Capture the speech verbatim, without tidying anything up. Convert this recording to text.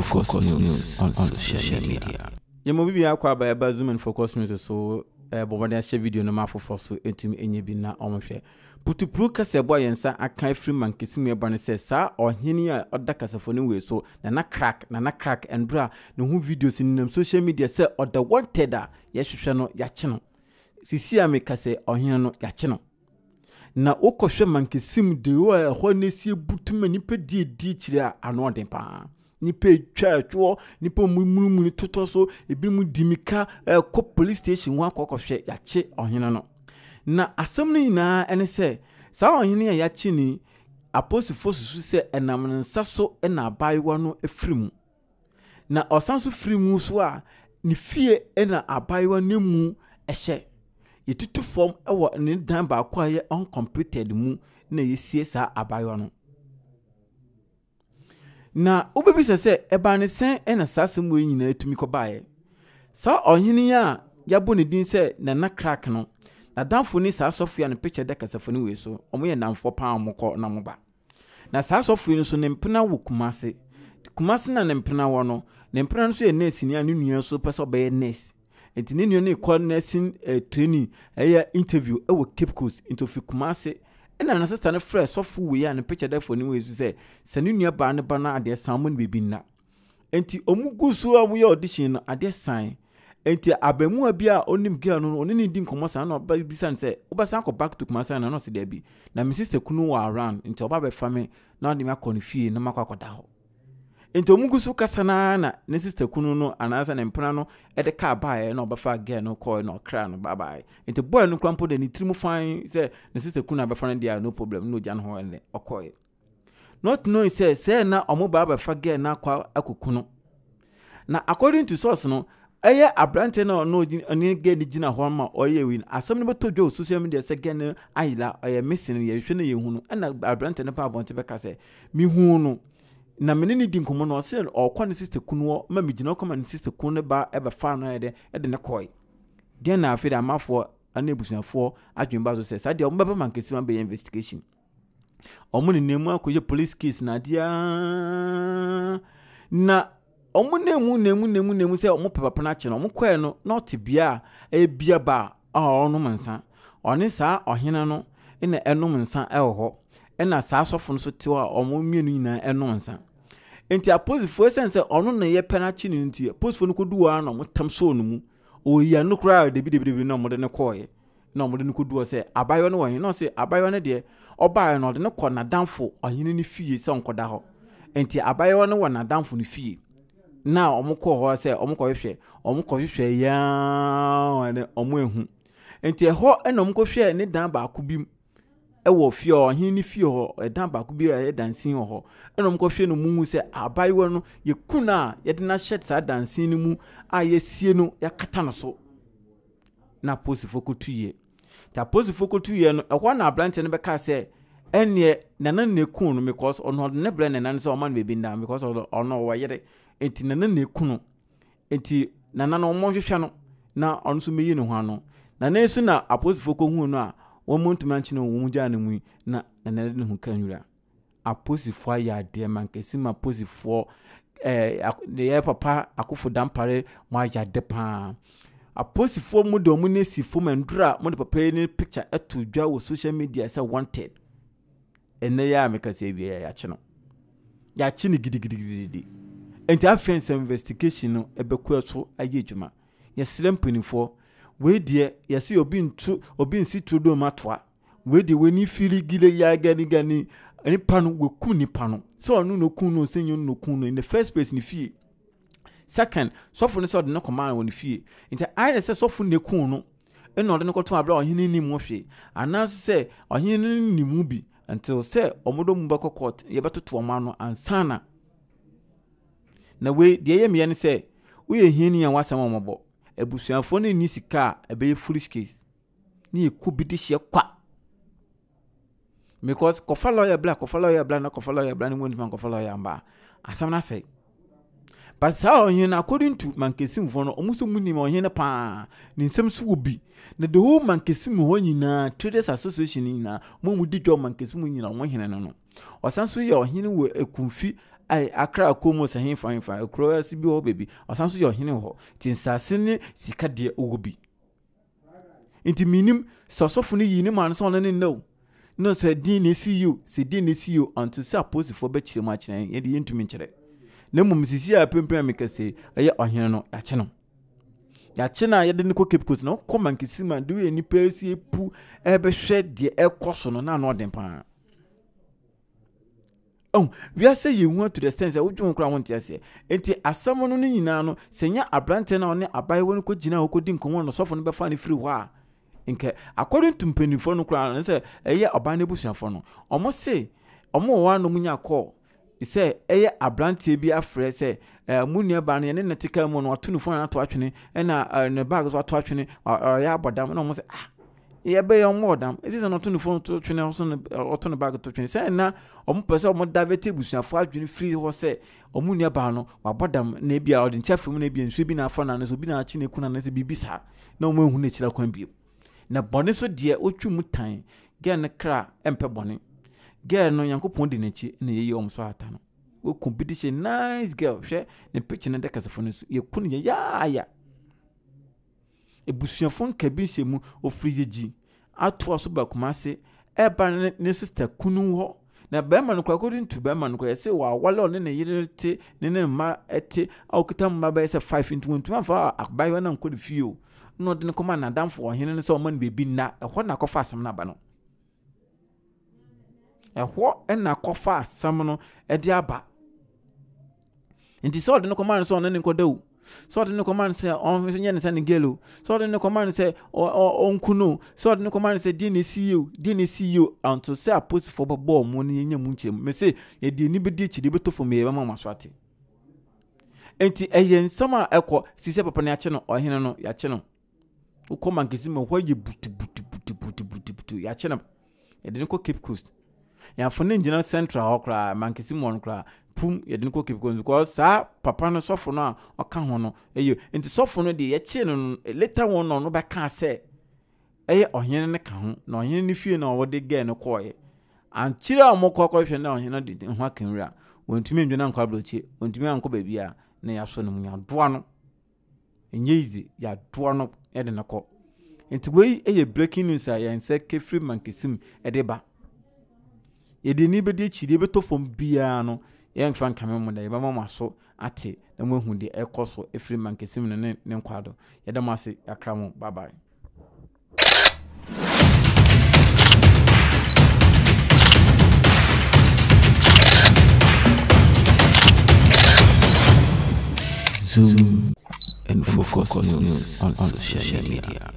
Zoomandfocusnews on social media. Yemo bibi akwa ba ba Zoomandfocusnews so eh bobode a share video no ma fofo so etumi enye bi na omhwe. Putupru kase boy yensa akan free man kesimu eba ne se sa ohini a oda kasafo ne we so Nana Clack Nana Clack and bra ne hu videos in social media se oda wanted a ye hwehwe no ya che no. Sisi ameka se ohini no ya che no. Na okohwe man kesimu de wo a ho ne sie butuma nipa die die kire a ano den pa. Nipa twa nipa mumuru ni toto so ebi mu dimika ko police station wa kokohwe ya che ohini no. Na asem ni na ene se sa ohini ya chi ni aposifo susu se enam nsa so na abayewa no efrimu na osanso frimu so a ni fie na abayewa nemu ehye yetitu form ewo ni dan ba kwa ye uncompleted mu na yesie sa abayewa no na obebi se se eba ne sen na sasem we nyina etumi ko baaye sa ohini ya yabo ne din se Nana Clack no na danfo ni sa sofia ne picture de kasafo ni we so omo ye namfo pa amoko na moba na sa sofia no so ne mpena wo kumase kumase na ne mpena wo no ne mpena no so ye nurse ni anu nua so pese obaye nurse enti ne nua no call nursing uh, training eh interview e wo Cape Coast into fi kumase ena na sister ne fresh sofo we ya ne picture de fo ni we so se se ne nua ba ne ba na ade sanmo ne bebi na enti omugu so amu ye audition no ade san enti abemu abia onim girl no oni ni din komosa na oba bisan se obasan ko back to kumasa na no se there bi na my sister kunu wa around enti oba be fame na odi me akɔnfie na makɔ akɔda ho enti omugusu kasa na na ne sister kunu no anasa na mpena no e de ka baa na oba fa girl no call no kra no bye bye enti boy no krampo de ni trimu fine se ne sister kunu abefa no dia no problem no jan ho ene okoye not know say say na omo ba abefa girl na akwa akokunu na according to source no eye abrante na no oni ge ni gina ho ma oye win asem ne beto dwo social media se ge ne ayila oye missing ye hwe ne ye hu no na abrante ne pa abonte be ka se mi hu no na mene ni di nkomo no se okwa ne sister kunu ma mi gina okoma ne sister kunu ba e be fa no ye de e de ne koi de na afi da mafo ana ebusuafo adwen ba so se sa de o mbaba mankesi ma be investigation omo ne nemu akoje police case na dia na omu nemu nemu nemu nemu se omu papa na che no omu kwae no not bia e bia ba a ono mansa oni sa ohene no ina enum nsa e ho ina sa asofo no so te a omu mienu nyina enum nsa enti aposifo sense ono na ye pena chi ni nti aposifo no kodu a no mutam so no mu o ya no kra de bi de bi no mo de ne koye na mo de ne kodu se abayo no wo no se abayo no de oba no de ne ko na danfo ohene ni fie se onkoda ho enti abayo no wo na danfo no fie na omukọ ho se omukọ hwehwe omukọ hwehwe ya ne omu ehu enti ho na omukọ hwehwe ne dan ba akubim e wo fie o hin ni fie ho e dan ba akubi e dansin ho na omukọ hwehwe no mu se abayewa no ye kuna ye de na shet sa dansin ni mu a ye sie no ya kata no so na posifo kotuye ta posifo kotuye no e ho na abrante ne be ka se ene nana ne kun no because ono ne bre ne nan se o man be bi ndan because ono wo yere enti nana na ekunu enti nana no mo hwehwe no na ono so meyi ne ho ano na na esu na aposifo ko hu no a wo montum anchi no wo mugya na mu na nana ne hu kanwura aposifo ya de man kesi ma aposifo eh de ye papa akofo dampare mo aja de pa aposifo mu do mu ne sifo mandura mo de papa ni picture eto dwa wo social media say wanted ene ya me kase bia ya chi no ya chi ni gidigidigidi enti afense investigation no ebeku eso aye djuma ye sire mpanifo we die ye se obi ntu obi nsi trudo matoa we die we ni firi gile ya gani gani ni panu we ku ni panu so onu no ku no senyo no ku no in the first place ni fie second sofo ne so de no command woni fie enti I say sofo ne ku no eno de no ko to abra ohini ni mu hwe anas say ohini ni mu bi until say omodo mu ba court ye betoto oma no ansana na we de ye me ne se wo ye hiani an wasam omobo ebusuafo ne ni sika e be foolish case ni e ku bidi hye kwa because ko follow ya black ko follow ya black na ko follow ya black ni won man ko follow ya mba asam na say but sa ohina according to mankesim fo no omuso muni ma ohina pa ni nsem so obi na the whole mankesim ho nyina traders association nyina mo mu di dwo mankesim nyina mo hene no no osanso ye ohina wo Ekumfi ai akra akomo se hin fan fan ekro asi bi ho baby osan so ye ohene ho ti nsase ne sika de owo bi inti minim sosofo ne yi ne man so ne no no se din ne see you se din ne see you until say apose for be chire ma chire ye de yentumi chire na mum sisi a pempem amekase eye ohene no ya che no ya che na ye de ne ko Cape Coast no koma nkisima de we ni pesi epu e be hwe de ekoso no na no den pa. Oh, we are saying you want to the sense that we don't want to say. Enti asamo no nyina no senya abrante na one abai woni ko gina okodi nkomo no sofo no be fa ne free wa. Nke according to mpanifo no kra no say eye oba na busuafo no. Omo say omo wa no munya call. Say eye abrante bi afre say munua ba no ne netika mu no ato no phone na to atwene na ne bag so ato atwene ya abodam na omo say ah ye be yon modam is not to the phone to twene also auto bag to twene say na omo pese omo davete busuafo adwene free ho say omo nua ba no wabodam na bia odi nchafem na bia nsu bi na afa na so bi na achi na kuna na se bibisa na omo ehu na chira kwan bi na bone so de otwum tan ge ne kra empe bone ge no yankopon de nachi na yeyi omo so ata no we competition nice girl hwe ne picture na de kasafo no so ye kunu ya ya ebusuafo nkabi hyemu ofri yeji ato aso ba kumase eba ne sister kunu ho na be ma no kwa according to be ma no kwa say wa wale one ne yirete ne ne ma ete awkita ma ba say five into one fa akbai wa na nkodi fio no de ne koma na damfo ohene ne say o man bebi na ehọ na kofa asam na ba no ehọ na kofa asam no e de aba nti so de ne koma so ne nkodawu so de no command say on nya ne say ngelo so de no command say on kuno so de no command say di ne see you di ne see you until say a post for ball mo ne nya mu nche me say e di ni be di chi de beto for me ba ma so ate enti eyen sama ekọ sise papa ne ache no ohene no ya che no ukoma nkisi me hwa ye butu butu butu butu butu butu ya che no e de no Cape Coast ya fo ne ngina central okra mankisi mo okra pum ye de ko Cape Coast ko sa papa no sofo no aka ho no eyo enti sofo no de ye che no later one no no be ka se eye ohene ne ka ho na ohene ne fie na wo de ge no ko ye an chira mo ko ko hwe na ohene de ho akanwura wontumi ndwena nkwa blochi wontumi anko ba bia na ya so no mu ya doa no enye izi ya doa no e de nako enti we eye breaking news a ya nse kefri mankesim e de ba ye de ni be de chide be to fom bia no yen fan kame mu da ye ba mama so ate na mo hu de ekoso efri mankesim ne ne nkwado ye da mase yakra mo bye bye. Zoom and focus news on social media.